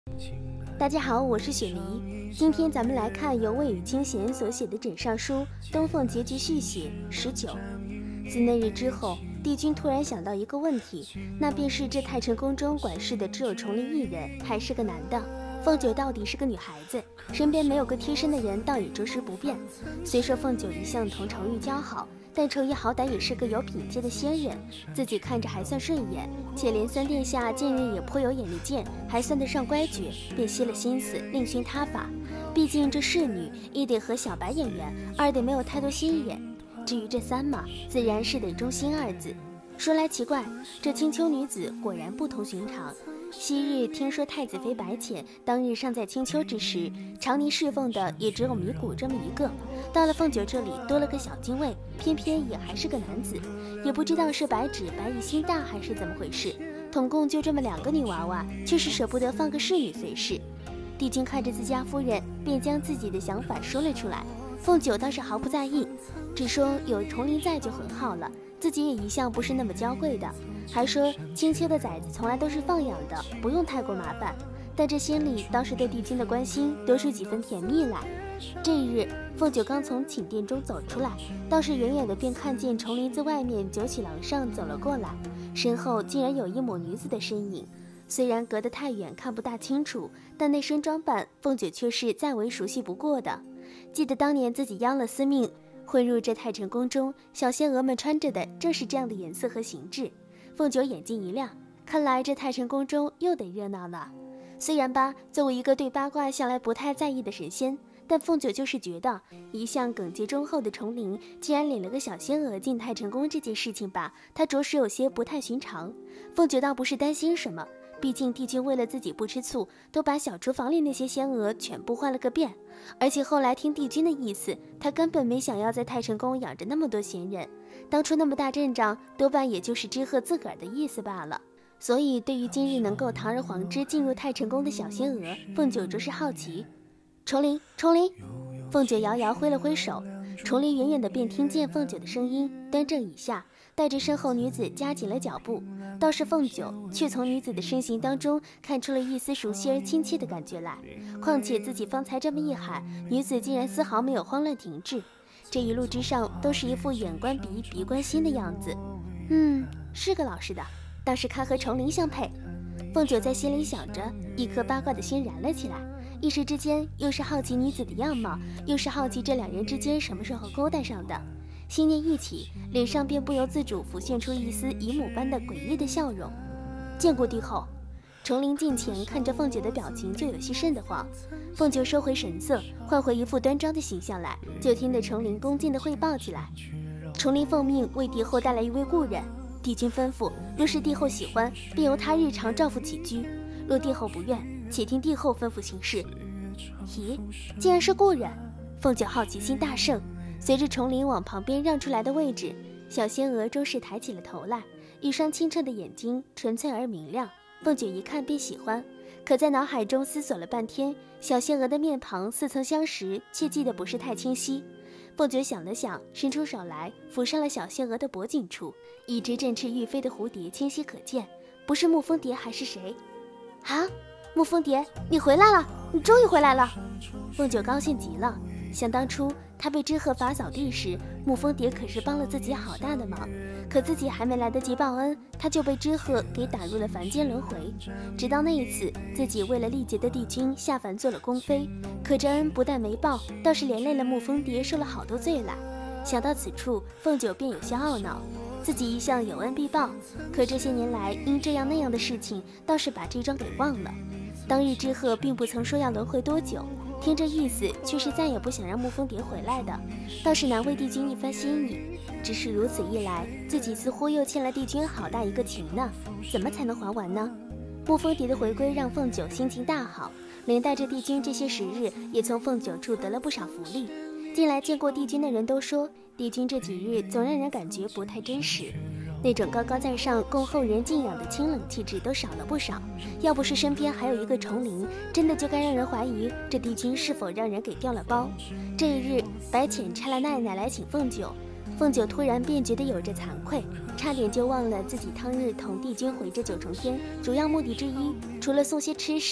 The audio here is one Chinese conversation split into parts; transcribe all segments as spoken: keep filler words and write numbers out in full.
大家好，我是雪梨。今天咱们来看由魏雨清贤所写的枕上书《东凤结局续写》十九。自那日之后，帝君突然想到一个问题，那便是这太晨宫中管事的只有崇林一人，还是个男的。凤九到底是个女孩子，身边没有个贴身的人，倒也着实不便。虽说凤九一向同程昱交好，但程昱好歹也是个有品阶的仙人，自己看着还算顺眼，且连三殿下近日也颇有眼力见，还算得上乖觉，便歇了心思另寻他法。毕竟这侍女一得和小白眼缘，二得没有太多心眼。至于这三嘛，自然是得忠心二字。说来奇怪，这青丘女子果然不同寻常。昔日听说太子妃白浅当日尚在青丘之时，常年侍奉的也只有米谷这么一个，到了凤九这里多了个小精卫，偏偏也还是个男子，也不知道是白纸白蚁心大还是怎么回事，统共就这么两个女娃娃，却是舍不得放个侍女随侍。帝君看着自家夫人，便将自己的想法说了出来。凤九倒是毫不在意，只说有崇林在就很好了，自己也一向不是那么娇贵的，还说青丘的崽子从来都是放养的，不用太过麻烦。但这心里倒是对帝君的关心多出几分甜蜜来。这一日，凤九刚从寝殿中走出来，倒是远远的便看见崇林自外面九曲廊上走了过来，身后竟然有一抹女子的身影。虽然隔得太远看不大清楚，但那身装扮凤九却是再为熟悉不过的。记得当年自己央了司命混入这太晨宫中，小仙娥们穿着的正是这样的颜色和形制。凤九眼睛一亮，看来这太晨宫中又得热闹了。虽然吧，作为一个对八卦向来不太在意的神仙，但凤九就是觉得一向耿介忠厚的崇林既然领了个小仙娥进太晨宫这件事情吧，他着实有些不太寻常。凤九倒不是担心什么，毕竟帝君为了自己不吃醋，都把小厨房里那些仙娥全部换了个遍。而且后来听帝君的意思，他根本没想要在太晨宫养着那么多闲人，当初那么大阵仗，多半也就是知鹤自个儿的意思罢了。所以对于今日能够堂而皇之进入太晨宫的小仙娥，凤九着实好奇。崇林，崇林！凤九摇摇挥了挥手，崇林远远的便听见凤九的声音，端正一下，带着身后女子加紧了脚步。倒是凤九却从女子的身形当中看出了一丝熟悉而亲切的感觉来，况且自己方才这么一喊，女子竟然丝毫没有慌乱停滞，这一路之上都是一副眼观鼻鼻观心的样子。嗯，是个老实的，倒是堪和崇林相配。凤九在心里想着，一颗八卦的心燃了起来，一时之间又是好奇女子的样貌，又是好奇这两人之间什么时候勾搭上的。心念一起，脸上便不由自主浮现出一丝姨母般的诡异的笑容。见过帝后。崇林近前看着凤九的表情就有些瘆得慌，凤九收回神色，换回一副端庄的形象来，就听得崇林恭敬地汇报起来。崇林奉命为帝后带来一位故人，帝君吩咐，若是帝后喜欢，便由他日常照付起居，若帝后不愿，且听帝后吩咐行事。咦，竟然是故人！凤九好奇心大盛，随着崇林往旁边让出来的位置，小仙娥终是抬起了头来，一双清澈的眼睛纯粹而明亮。凤九一看便喜欢，可在脑海中思索了半天，小仙娥的面庞似曾相识，却记得不是太清晰。凤九想了想，伸出手来抚上了小仙娥的脖颈处，一只振翅欲飞的蝴蝶清晰可见，不是沐风蝶还是谁？啊，沐风蝶，你回来了，你终于回来了！凤九高兴极了，想当初他被知鹤法扫地时，沐风蝶可是帮了自己好大的忙，可自己还没来得及报恩，他就被知鹤给打入了凡间轮回。直到那一次，自己为了历劫的帝君下凡做了宫妃，可这恩不但没报，倒是连累了沐风蝶受了好多罪来。想到此处，凤九便有些懊恼，自己一向有恩必报，可这些年来因这样那样的事情，倒是把这桩给忘了。当日知鹤并不曾说要轮回多久，听这意思却是再也不想让沐风蝶回来的，倒是难为帝君一番心意。只是如此一来，自己似乎又欠了帝君好大一个情呢，怎么才能还完呢？沐风蝶的回归让凤九心情大好，连带着帝君这些时日也从凤九处得了不少福利。近来见过帝君的人都说，帝君这几日总让人感觉不太真实，那种高高在上供后人敬仰的清冷气质都少了不少。要不是身边还有一个崇林，真的就该让人怀疑这帝君是否让人给调了包。这一日，白浅差了奈奶来请凤九，凤九突然便觉得有着惭愧，差点就忘了自己当日同帝君回这九重天主要目的之一，除了送些吃食，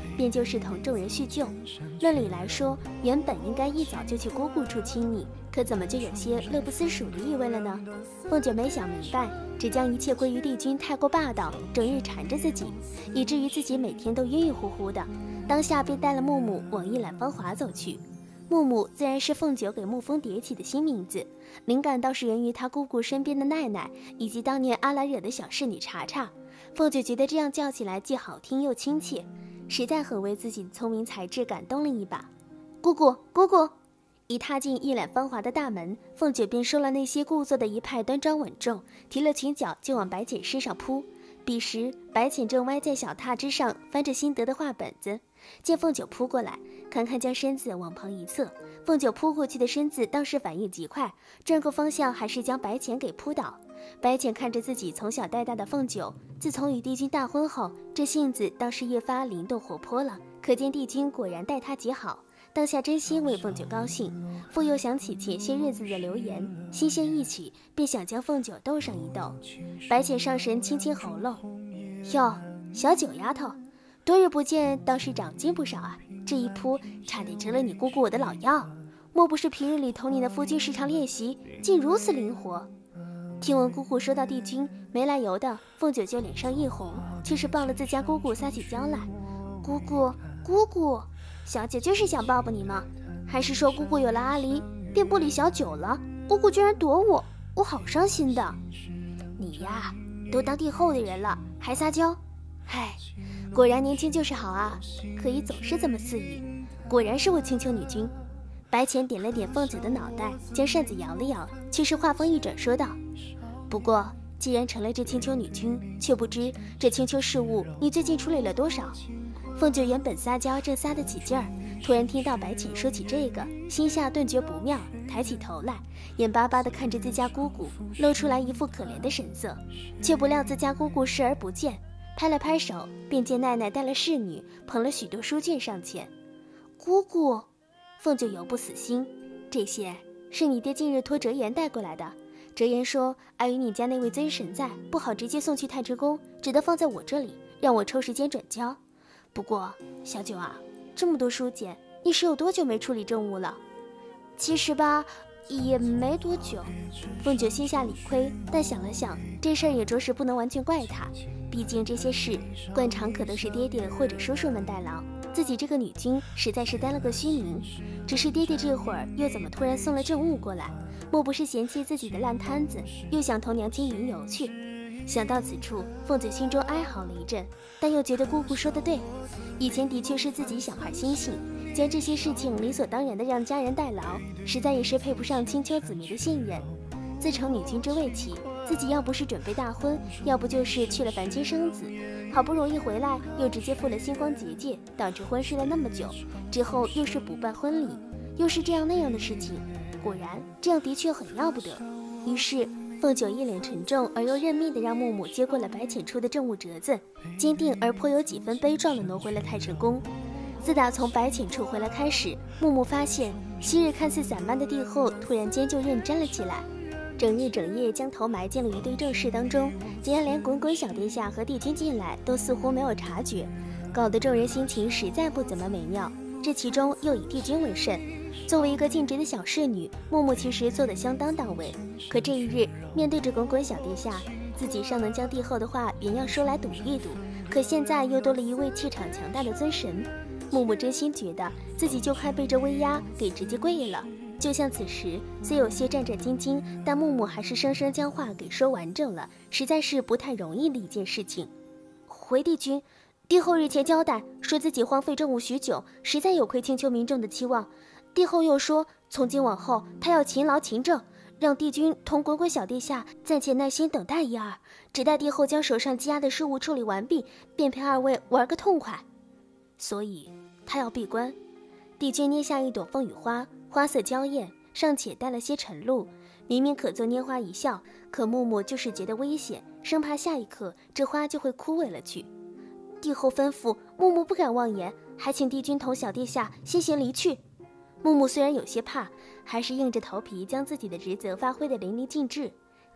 便就是同众人叙旧。论理来说，原本应该一早就去姑姑处亲昵，可怎么就有些乐不思蜀的意味了呢？凤九没想明白，只将一切归于帝君太过霸道，整日缠着自己，以至于自己每天都晕晕乎乎的。当下便带了木木往一览芳华走去。木木自然是凤九给沐风蝶起的新名字，灵感倒是源于他姑姑身边的奈奈，以及当年阿来惹的小侍女查查。凤九觉得这样叫起来既好听又亲切，实在很为自己的聪明才智感动了一把。姑姑，姑姑！一踏进一览芳华的大门，凤九便收了那些故作的一派端庄稳重，提了裙角就往白浅身上扑。彼时白浅正歪在小榻之上翻着心得的画本子，见凤九扑过来，堪堪将身子往旁一侧。凤九扑过去的身子倒是反应极快，转个方向还是将白浅给扑倒。白浅看着自己从小带大的凤九，自从与帝君大婚后，这性子倒是越发灵动活泼了，可见帝君果然待她极好。当下真心为凤九高兴，复又想起前些日子的流言，心弦一起，便想将凤九斗上一斗。白浅上神清清喉咙：“哟，小九丫头，多日不见，倒是长进不少啊！这一扑差点成了你姑姑我的老幺，莫不是平日里同你的夫君时常练习，竟如此灵活？”听闻姑姑说到帝君，没来由的，凤九就脸上一红，却是抱了自家姑姑撒起娇来：“姑姑，姑姑！小九就是想抱抱你吗？还是说姑姑有了阿离，便不理小九了？姑姑居然躲我，我好伤心的。你呀，都当帝后的人了，还撒娇？唉，果然年轻就是好啊，可以总是这么肆意。果然是我青丘女君。”白浅点了点凤九的脑袋，将扇子摇了摇，却是话锋一转说道：“不过既然成了这青丘女君，却不知这青丘事务你最近处理了多少？”凤九原本撒娇正撒得起劲儿，突然听到白浅说起这个，心下顿觉不妙，抬起头来，眼巴巴地看着自家姑姑，露出来一副可怜的神色。却不料自家姑姑视而不见，拍了拍手，便见奈奈带了侍女，捧了许多书卷上前。姑姑，凤九犹不死心，这些是你爹近日托折言带过来的。折言说，碍于你家那位尊神在，不好直接送去太迟宫，只得放在我这里，让我抽时间转交。不过小九啊，这么多书简，你是有多久没处理政务了？其实吧，也没多久。凤九心下理亏，但想了想，这事儿也着实不能完全怪他，毕竟这些事惯常可都是爹爹或者叔叔们代劳，自己这个女君实在是担了个虚名。只是爹爹这会儿又怎么突然送了政务过来？莫不是嫌弃自己的烂摊子，又想同娘亲云游去？想到此处，凤九心中哀嚎了一阵，但又觉得姑姑说的对，以前的确是自己小孩心性，将这些事情理所当然的让家人代劳，实在也是配不上青丘子民的信任。自从女君之位起，自己要不是准备大婚，要不就是去了凡间生子，好不容易回来，又直接赴了星光结界，导致婚事了那么久，之后又是补办婚礼，又是这样那样的事情，果然这样的确很要不得。于是凤九一脸沉重而又认命地让木木接过了白浅出的政务折子，坚定而颇有几分悲壮地挪回了太晨宫。自打从白浅处回来开始，木木发现昔日看似散漫的帝后突然间就认真了起来，整日整夜将头埋进了一堆正事当中，竟然连滚滚小殿下和帝君进来都似乎没有察觉，搞得众人心情实在不怎么美妙。这其中又以帝君为甚，作为一个尽职的小侍女，木木其实做得相当到位。可这一日面对着滚滚小殿下，自己尚能将帝后的话原样说来赌一赌，可现在又多了一位气场强大的尊神，木木真心觉得自己就快被这威压给直接跪了。就像此时虽有些战战兢兢，但木木还是生生将话给说完整了，实在是不太容易的一件事情。回帝君，帝后日前交代说自己荒废政务许久，实在有亏青丘民众的期望。帝后又说，从今往后她要勤劳勤政，让帝君同滚滚小殿下暂且耐心等待一二，只待帝后将手上积压的事务处理完毕，便陪二位玩个痛快。所以她要闭关。帝君捏下一朵凤羽花，花色娇艳，尚且带了些晨露，明明可做拈花一笑，可木木就是觉得危险，生怕下一刻这花就会枯萎了去。帝后吩咐，木木不敢妄言，还请帝君同小殿下先行离去。木木虽然有些怕，还是硬着头皮将自己的职责发挥得淋漓尽致。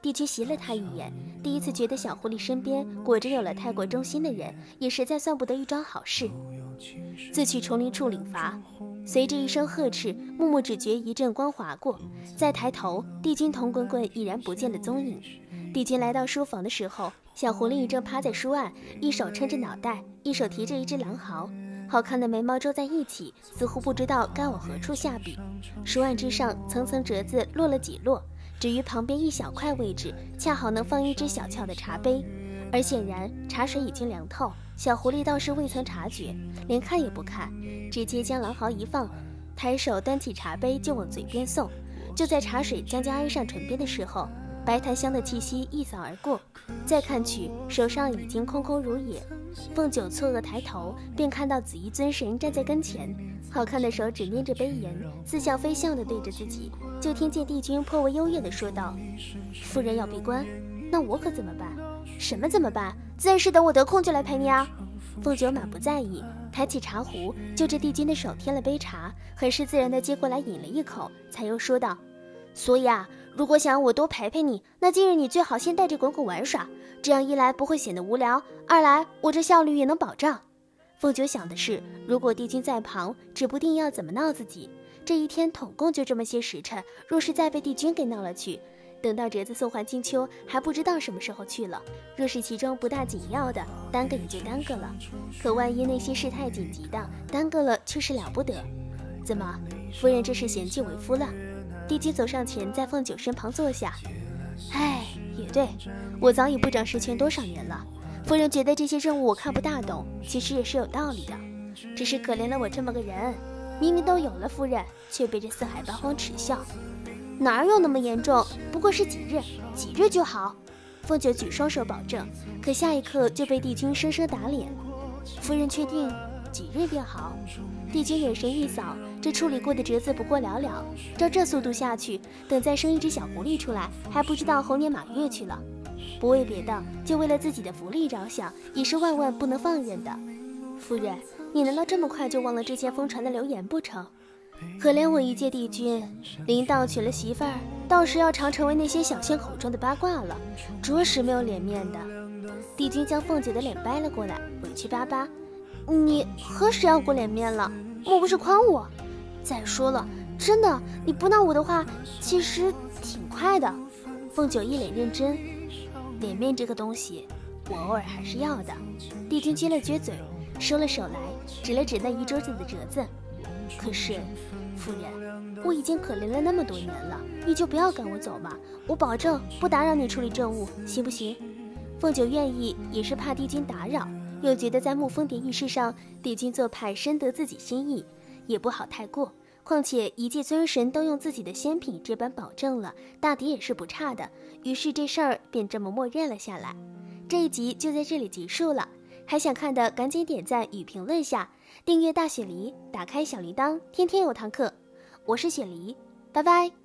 帝君斜了他一眼，第一次觉得小狐狸身边果真有了太过忠心的人，也实在算不得一桩好事。自去丛林处领罚。随着一声呵斥，木木只觉一阵光划过，再抬头，帝君铜棍棍已然不见了踪影。帝君来到书房的时候，小狐狸正趴在书案，一手撑着脑袋，一手提着一只狼毫，好看的眉毛皱在一起，似乎不知道该往何处下笔。书案之上层层折子落了几摞，至于旁边一小块位置，恰好能放一只小俏的茶杯，而显然茶水已经凉透。小狐狸倒是未曾察觉，连看也不看，直接将狼毫一放，抬手端起茶杯就往嘴边送。就在茶水将将挨上唇边的时候，白檀香的气息一扫而过，再看去，手上已经空空如也。凤九错愕抬头，便看到紫衣尊神站在跟前，好看的手指捏着杯沿，似笑非笑地对着自己。就听见帝君颇为优越地说道：“夫人要闭关，那我可怎么办？”“什么怎么办？自然是等我得空就来陪你啊。”凤九满不在意，抬起茶壶，就着帝君的手添了杯茶，很是自然地接过来饮了一口，才又说道：“所以啊，如果想让我多陪陪你，那今日你最好先带着滚滚玩耍，这样一来不会显得无聊，二来我这效率也能保障。”凤九想的是，如果帝君在旁，指不定要怎么闹自己。这一天统共就这么些时辰，若是再被帝君给闹了去，等到折子送还金秋，还不知道什么时候去了。若是其中不大紧要的，耽搁也就耽搁了，可万一那些事太紧急的，耽搁了却是了不得。怎么，夫人这是嫌弃为夫了？帝君走上前，在凤九身旁坐下。唉，也对，我早已不长实权多少年了。夫人觉得这些任务我看不大懂，其实也是有道理的，只是可怜了我这么个人，明明都有了夫人，却被这四海八荒耻笑。哪有那么严重？不过是几日，几日就好。凤九举双手保证，可下一刻就被帝君生生打脸。夫人确定几日便好？帝君眼神一扫，这处理过的折子不过寥寥，照这速度下去，等再生一只小狐狸出来，还不知道猴年马月去了。不为别的，就为了自己的福利着想，也是万万不能放任的。夫人，你难道这么快就忘了之前疯传的流言不成？可怜我一介帝君，临到娶了媳妇儿，到时要常成为那些小仙口中的八卦了，着实没有脸面的。帝君将凤姐的脸掰了过来，委屈巴巴：“你何时要过脸面了？莫不是诓我？再说了，真的，你不闹我的话，其实挺快的。”凤九一脸认真：“脸面这个东西，我偶尔还是要的。”帝君撅了撅嘴，收了手来，指了指那一桌子的折子。可是，夫人，我已经可怜了那么多年了，你就不要赶我走嘛，我保证不打扰你处理政务，行不行？凤九愿意，也是怕帝君打扰，又觉得在沐风蝶一事上，帝君做派深得自己心意，也不好太过。况且一介尊神都用自己的仙品这般保证了，大抵也是不差的。于是这事儿便这么默认了下来。这一集就在这里结束了，还想看的赶紧点赞与评论下，订阅大雪梨，打开小铃铛，天天有堂课。我是雪梨，拜拜。